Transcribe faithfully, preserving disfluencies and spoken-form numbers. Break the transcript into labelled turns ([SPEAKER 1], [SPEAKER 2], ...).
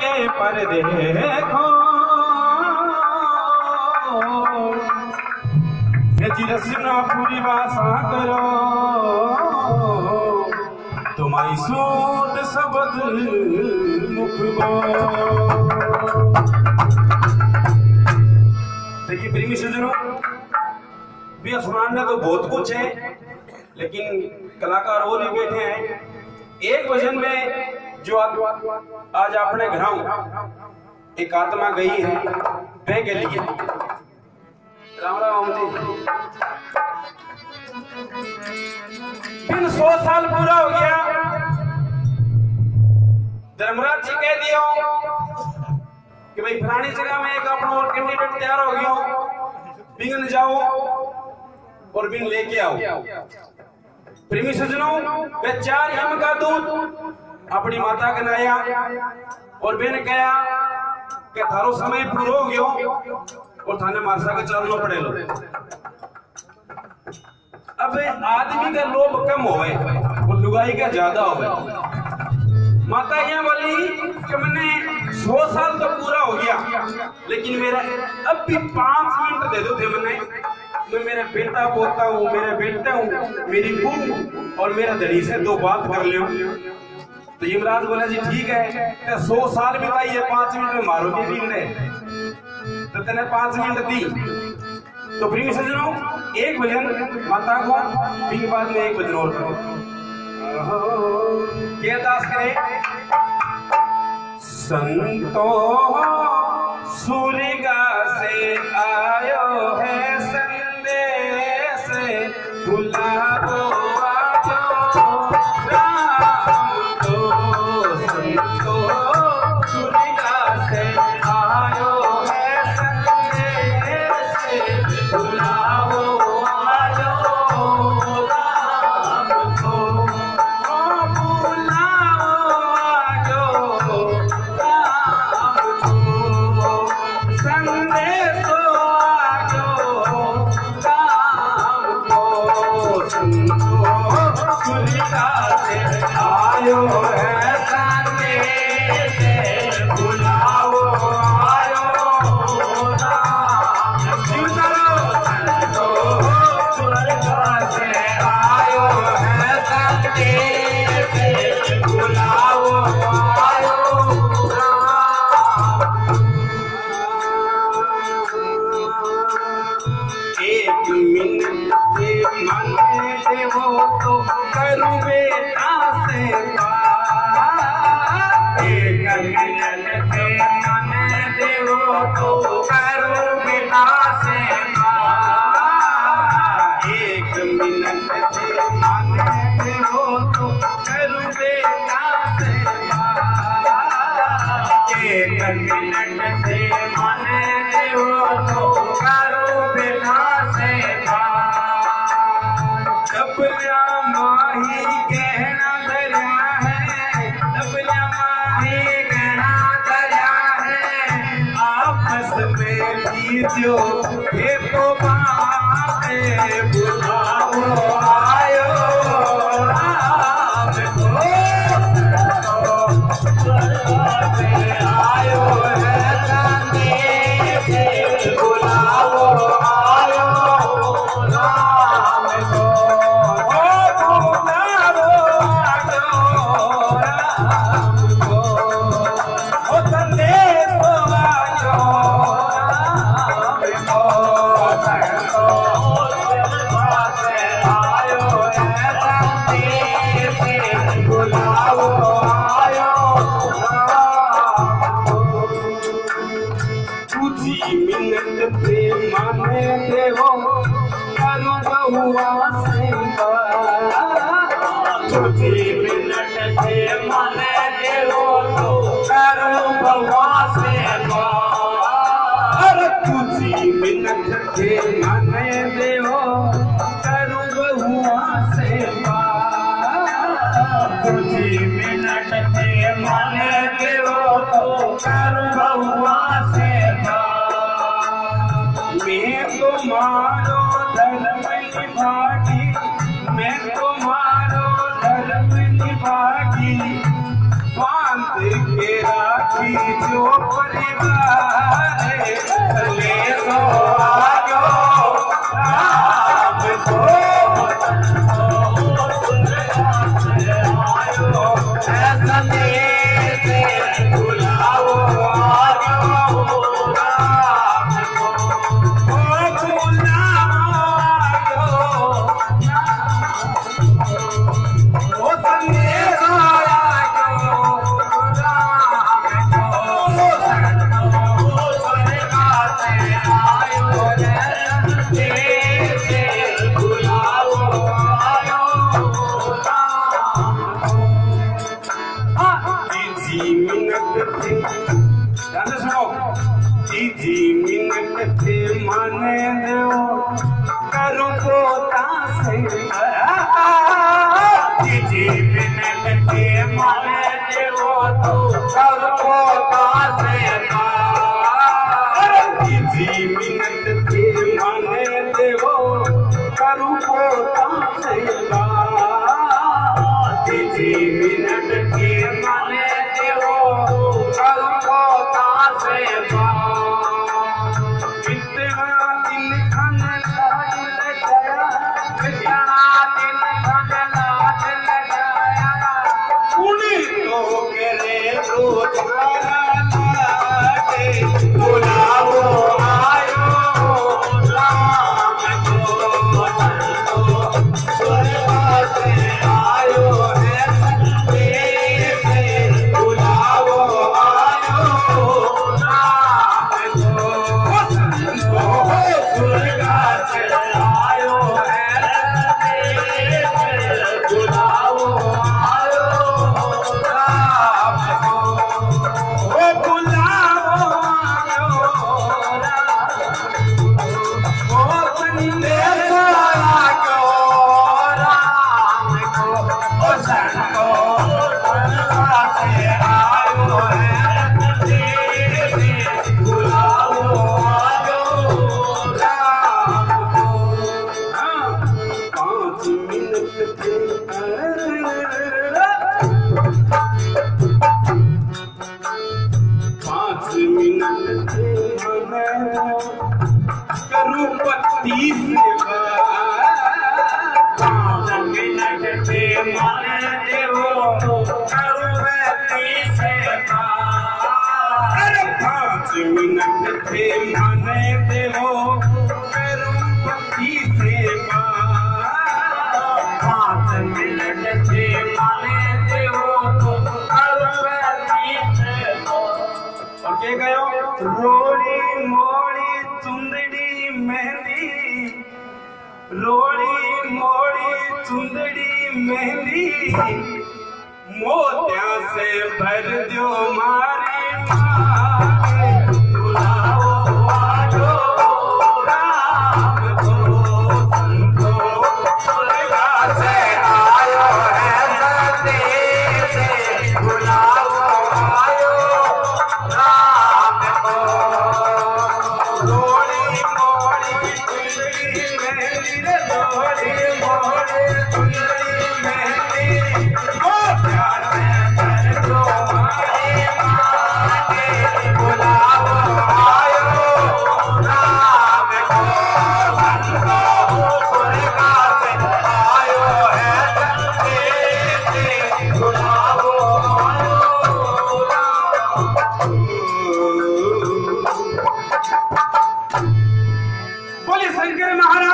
[SPEAKER 1] के पर देखो रसना पूरी वासा करो तुम्हारी सूद सबद मुख गो। देखिए प्रेमी सज्जनों, भैया सुनाना तो बहुत कुछ है, लेकिन कलाकार और भी बैठे हैं। एक भजन में जो आज अपने घरों एक आत्मा गई है वे के लिए राम राम जी। बिन सौ साल पूरा हो गया, धर्मराज जी कह दिया कि भाई फलानी जगह में एक अपना और कैंडिडेट तैयार हो गया, बिन जाओ और बिन लेके आओ। प्रेमी सज्जनों, वे चार हिम का दूध अपनी माता के नाया और बेन कहा कि थारो समय पूरा हो गयो और थाने मारसा के चलना पड़े लो। अब आदमी का लोभ कम होवे और लुगाई का ज्यादा होवे। माता यहाँ बोली कि मैंने सौ साल तो पूरा हो गया, लेकिन मेरा अब भी पांच मिनट दे दो थे मैंने, मैं मेरा बेटा पोता हूँ, मेरा बेटा हूँ, मेरी बहू और मेरा धड़ी से दो बात कर लियो। तो यमराज बोला जी ठीक है, तो सौ साल बिताइए, पांच मिनट में मारोगे भी ने, तो तेने पांच मिनट दी। तो प्रिय सज्जनों, एक भजन माता को, फिर बाद में एक भजन और करो। क्या दास करे? संतो सूर्यगा से आयो है संदेश, बुलाओ आजो राम को। संतो सूर्यगा से आयो है संदेश, बुलाओ आजो राम को। ओ बुलाओ आजो राम को, संदेश आजो राम को। संतो सूर्यगा से आयो है संदेश, बुलाओ आयो राम। संतो सूर्यगा से आयो है संदेश, बुलाओ आयो राम। एक मिनट के मन देवो तो करूँ बेटा से बात, एक मिनट के मन देवो तो करूँ बेटा से बात, एक मिनट के मन देवो तो करूँ बेटा से बात, एक मिनट के मन देवो तो करूँ बेटा से बात। डबलिया माही गहना दरिया है, डबलिया माही गहना दरिया है, आपस में बीजो ये तो बातें, बुलाओ आयो राम को। आयो है संदेश, बुलाओ आयो राम को। मिनट प्रेम में देवो करो बहुआ से बात, तुझी मिनट प्रेम में देवो तो करो बहुआ से बात, तुझी मिनट प्रेम में देवो करो बहुआ से बात, तुझी मिनट प्रेम में देवो तो करो बहुआ से बात। मैं तुम्हारो धर्म निभागी, मैं तुम्हारो धर्म निभागी, बांध के राखी सखी जो परिवार ले सो आयो राम को माने दो करू पोता से जी मिनट के माने दो तो करू पोता से जी मिनट के माने दो करू पोता से जी मिनट के माने दो करू पोता से मिनट थे माने देवो करूपति से पाँच मिनट थे माने देवो करूपति से और के गयो रोड़ी मोड़ी चुंदड़ी मेहंदी रोड़ी मोड़ी चुंदड़ी मेहंदी मोतिया से भर दो मारी शंकर महाराज